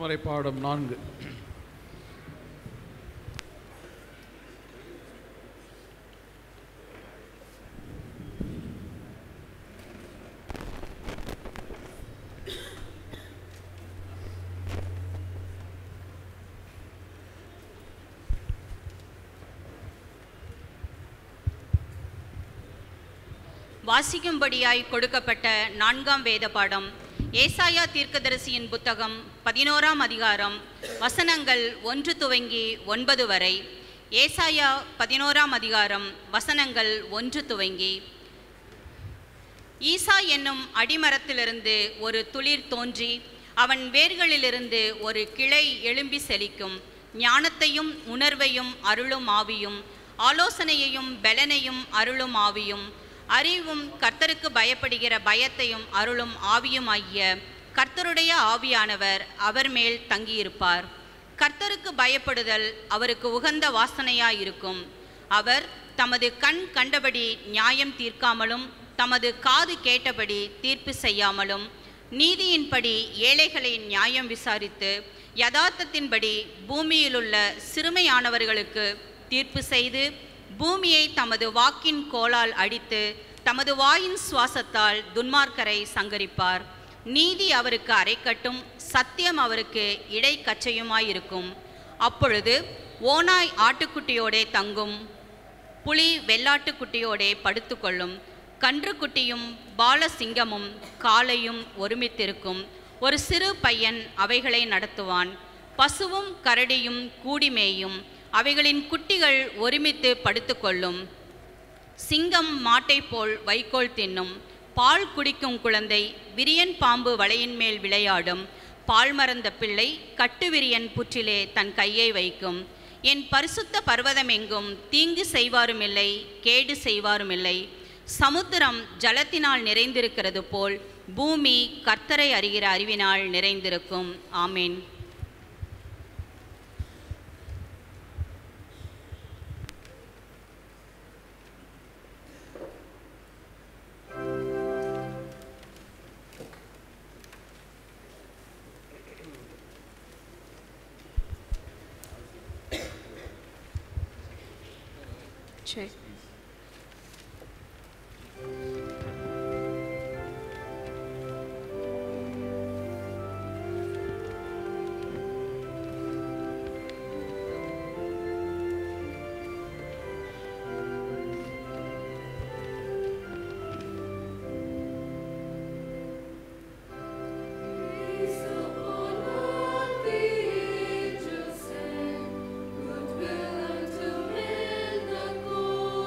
திருமறை பாடம் 4. வாசிக்கும்படியாய் கொடுக்கப்பட்ட 4ஆம் வேத பாடம் ஏசாயா தீர்க்கதரிசியின் புத்தகம் 11ஆம் அதிகாரம் வசனங்கள் 1 துவங்கி 9 வரை. ஏசாயா 11ஆம் அதிகாரம் வசனங்கள் 1 துவங்கி. ஈசா என்னும் அடிமரத்திலிருந்து ஒரு துளிர் தோன்றி அவன் வேர்களிலிருந்து ஒரு கிளை எழும்பி செழிக்கும். ஞானத்தையும் உணர்வையும் அருளும் ஆவியும், ஆலோசனையையும் பெலனையும் அருளும் ஆவியும், அறிவும் கர்த்தருக்கு பயப்படுகிற பயத்தையும் அருளும் ஆவியுமாகிய கர்த்தருடைய ஆவியானவர் அவர் மேல் தங்கியிருப்பார். கர்த்தருக்கு பயப்படுதல் அவருக்கு உகந்த வாசனையாயிருக்கும். அவர் தமது கண் கண்டபடி நியாயம் தீர்க்காமலும் தமது காது கேட்டபடி தீர்ப்பு செய்யாமலும் நீதியின்படி ஏழைகளை நியாயம் விசாரித்து யதார்த்தத்தின்படி பூமியிலுள்ள சிறுமையானவர்களுக்கு தீர்ப்பு செய்து பூமியை தமது வாக்கின் கோலால் அடித்து தமது வாயின் சுவாசத்தால் துன்மார்க்கரை சங்கரிப்பார். நீதி அவருக்கு அரைக்கட்டும், சத்தியம் அவருக்கு இடைக்கச்சையுமாயிருக்கும். அப்பொழுது ஓநாய் ஆட்டுக்குட்டியோடே தங்கும், புலி வெள்ளாட்டுக்குட்டியோடே படுத்துக்கொள்ளும். கன்றுக்குட்டியும் பாலசிங்கமும் காளையும் ஒருமித்திருக்கும். ஒரு சிறு பையன் அவைகளை நடத்துவான். பசுவும் கரடியும் கூடிமேயும், அவைகளின் குட்டிகள் ஒருமித்து படுத்துக்கொள்ளும். சிங்கம் மாட்டை போல் வைக்கோல் தின்னும். பால் குடிக்கும் குழந்தை விரியன் பாம்பு வலையின் மேல் விளையாடும். பால் மறந்த பிள்ளை கட்டுவிரியன் புற்றிலே தன் கையை வைக்கும். என் பரிசுத்த பர்வதமெங்கும் தீங்கு செய்வாருமில்லை, கேடு செய்வாருமில்லை. சமுத்திரம் ஜலத்தினால் நிறைந்திருக்கிறது போல் பூமி கர்த்தரை அறிகிற அறிவினால் நிறைந்திருக்கும். ஆமேன். Check. Goodwill unto men that go.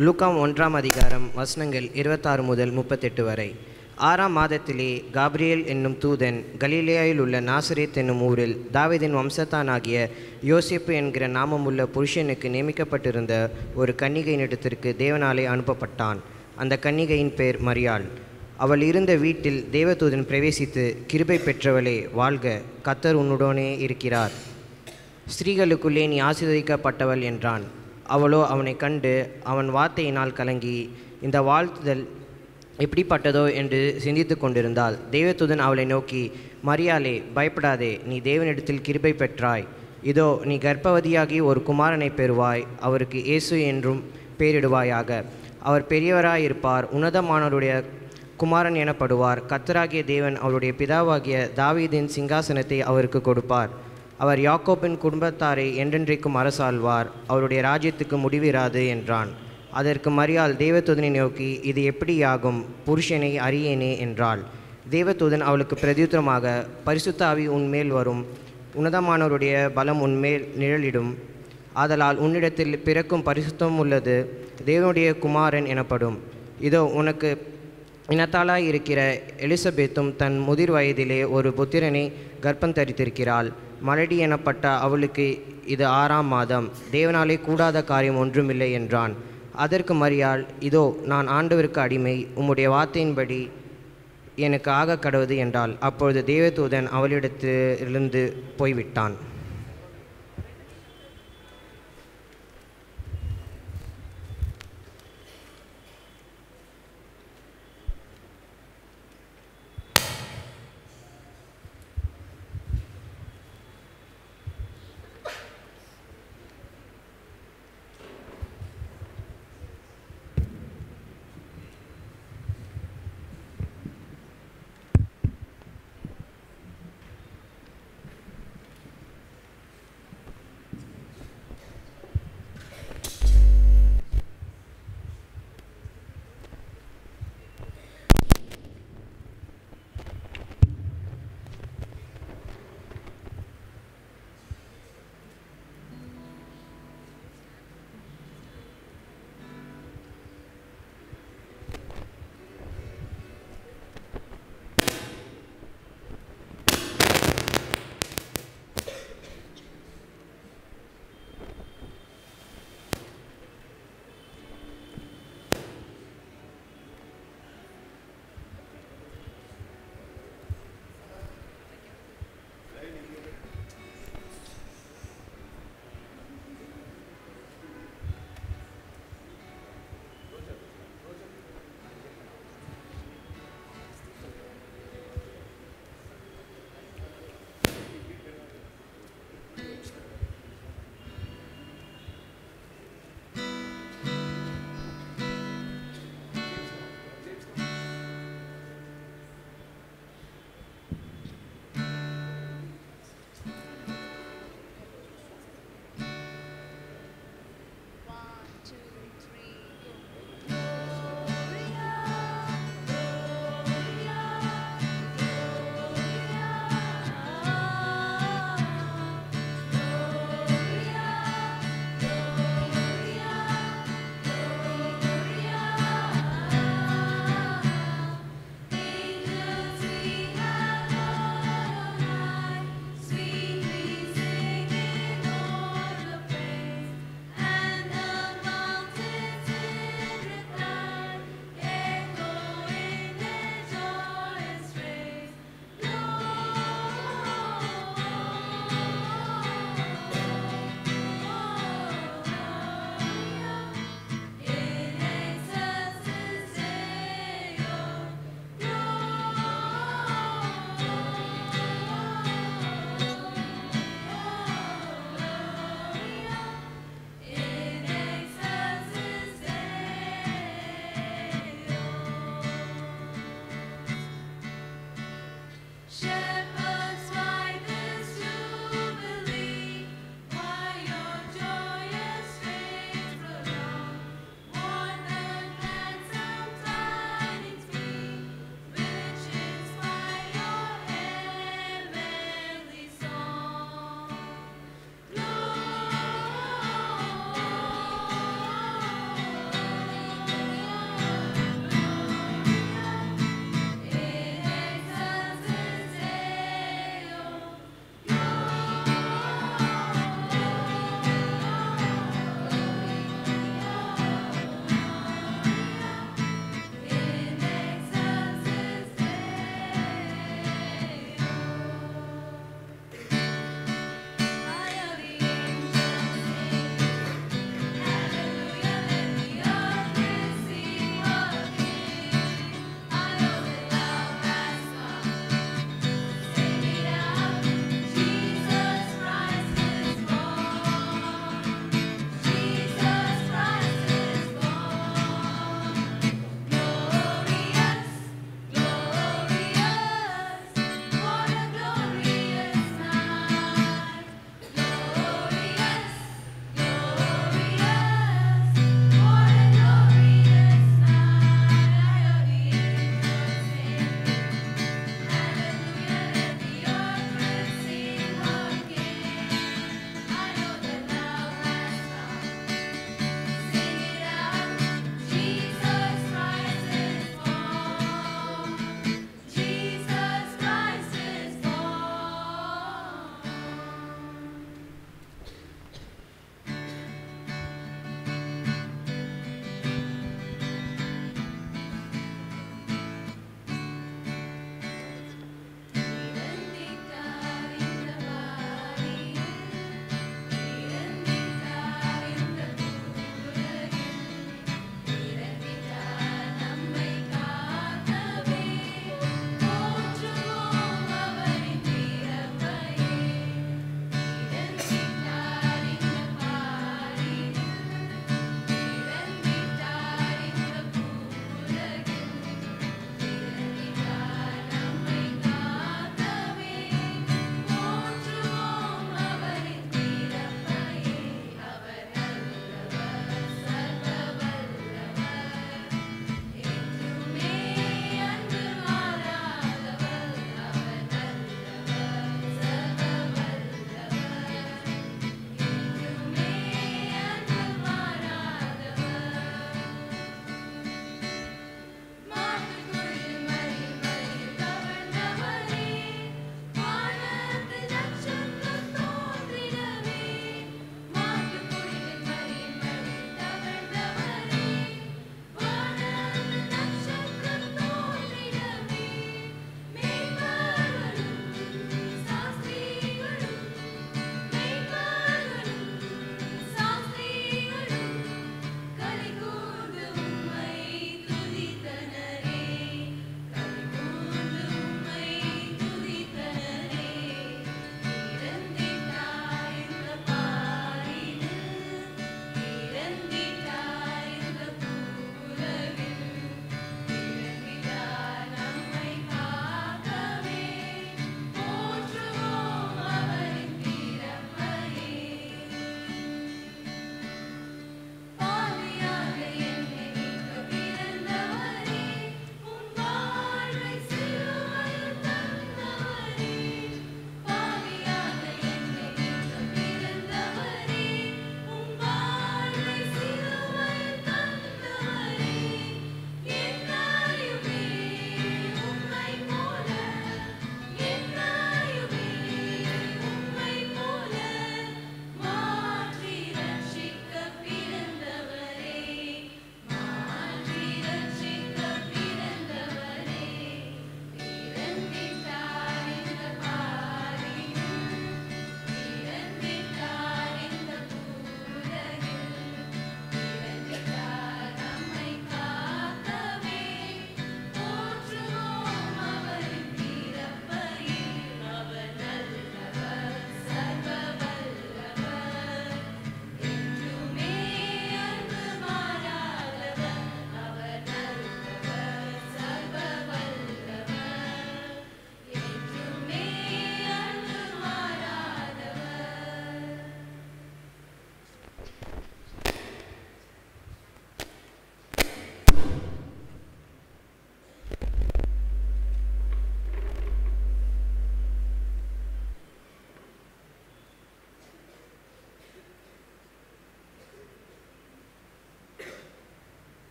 லூக்காம் 1ஆம் அதிகாரம் வசனங்கள் 26 முதல் 38 வரை. 6ஆம் மாதத்திலே காபிரியேல் என்னும் தூதன் கலிலேயாவில் உள்ள நாசரேத் என்னும் ஊரில் தாவீதின் வம்சத்தானாகிய யோசேப்பு என்கிற நாமமுள்ள புருஷனுக்கு நியமிக்கப்பட்டிருந்த ஒரு கன்னிகையினிடத்திற்கு தேவனாலே அனுப்பப்பட்டான். அந்த கன்னிகையின் பேர் மரியாள். அவள் இருந்த வீட்டில் தேவதூதன் பிரவேசித்து, கிருபை பெற்றவளே வாழ்க, கர்த்தர் உன்னுடனே இருக்கிறார், ஸ்திரீகளுக்குள்ளே நீ ஆசீர்வதிக்கப்பட்டவள் என்றான். அவளோ அவனை கண்டு அவன் வார்த்தையினால் கலங்கி இந்த வாழ்த்துதல் எப்படிப்பட்டதோ என்று சிந்தித்து கொண்டிருந்தாள். தேவதூதன் அவளை நோக்கி, மரியாளே பயப்படாதே, நீ தேவனிடத்தில் கிருபை பெற்றாய். இதோ நீ கர்ப்பவதியாகி ஒரு குமாரனை பெறுவாய், அவருக்கு இயேசு என்றும் பெயரிடுவாயாக. அவர் பெரியவராயிருப்பார், உன்னதமானவருடைய குமாரன் எனப்படுவார். கர்த்தராகிய தேவன் அவருடைய பிதாவாகிய தாவீதின் சிங்காசனத்தை அவருக்கு கொடுப்பார். அவர் யாக்கோபின் குடும்பத்தாரை என்றென்றைக்கும் அரசாள்வார், அவருடைய ராஜ்யத்துக்கு முடிவிராது என்றான். அதற்கு மரியாள் தேவதூதனை நோக்கி, இது எப்படியாகும், புருஷனை அறியேனே என்றாள். தேவதூதன் அவளுக்கு பிரதியுத்தரமாக, பரிசுத்த ஆவி உன்மேல் வரும், உன்னதமானவருடைய பலம் உன்மேல் நிழலிடும், ஆதலால் உன்னிடத்தில் பிறக்கும் பரிசுத்தம் உள்ளது தேவனுடைய குமாரன் எனப்படும். இதோ உனக்கு இனத்தாளாய் இருக்கிற எலிசபெத்தும் தன் முதிர் வயதிலே ஒரு புத்திரனை கர்ப்பம் தரித்திருக்கிறாள். மலடி எனப்பட்ட அவளுக்கு இது 6ஆம் மாதம், தேவனாலே கூடாத காரியம் ஒன்றுமில்லை என்றான். அதற்கு மரியாள், இதோ நான் ஆண்டவருக்கு அடிமை, உம்முடைய வார்த்தையின்படி எனக்கு ஆக கடவுது என்றாள். அப்பொழுது தேவதூதன் அவளிடத்திலிருந்து போய்விட்டான்.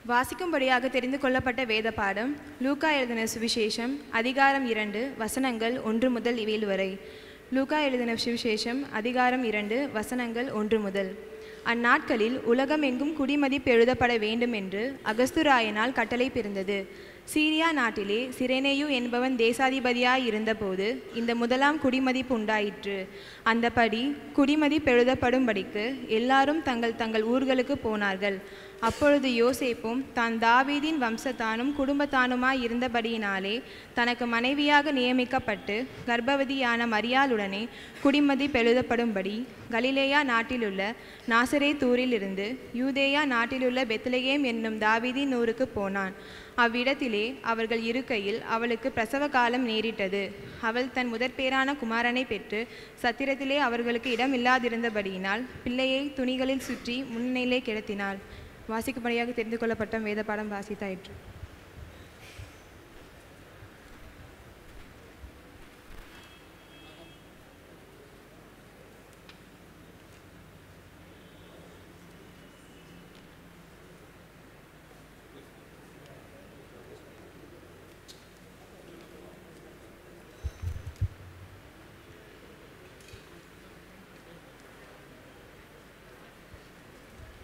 வாசிக்கும்படியாக தெரிந்து கொள்ளப்பட்ட வேத பாடம் லூக்கா எழுதின சுவிசேஷம் அதிகாரம் 2 வசனங்கள் 1 முதல் 7 வரை. லூக்கா எழுதின சுவிசேஷம் அதிகாரம் 2 வசனங்கள் 1 முதல். அந்நாட்களில் உலகம் எங்கும் குடிமதிப்பு எழுதப்பட வேண்டும் என்று அகஸ்துராயனால் கட்டளை பிறந்தது. சீரியா நாட்டிலே சிரேனேயு என்பவன் தேசாதிபதியாய் இருந்தபோது இந்த முதலாம் குடிமதிப்பு உண்டாயிற்று. அந்தபடி குடிமதிப்பு எழுதப்படும்படிக்கு எல்லாரும் தங்கள் தங்கள் ஊர்களுக்கு போனார்கள். அப்பொழுது யோசேப்பும் தான் தாவீதின் வம்சத்தானும் குடும்பத்தானுமாய் இருந்தபடியினாலே தனக்கு மனைவியாக நியமிக்கப்பட்டு கர்ப்பவதியான மரியாளுடனே குடிமதிப்பு எழுதப்படும்படி கலிலேயா நாட்டிலுள்ள நாசரேத்தூரிலிருந்து யூதேயா நாட்டிலுள்ள பெத்லகேம் என்னும் தாவீதின் ஊருக்கு போனான். அவ்விடத்திலே அவர்கள் இருக்கையில் அவளுக்கு பிரசவ காலம் நேரிட்டது. அவள் தன் முதற்பேரான குமாரனை பெற்று சத்திரத்திலே அவர்களுக்கு இடம் இல்லாதிருந்தபடியினால் பிள்ளையை துணிகளில் சுற்றி முன்னிலே கிடத்தினாள். வாசிக்கும்படியாக தெரிந்து கொள்ளப்பட்ட வேத பாடம் வாசித்தாயிற்று.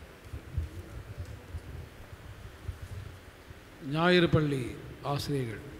ஞாயிறு பள்ளி ஆசிரியர்கள்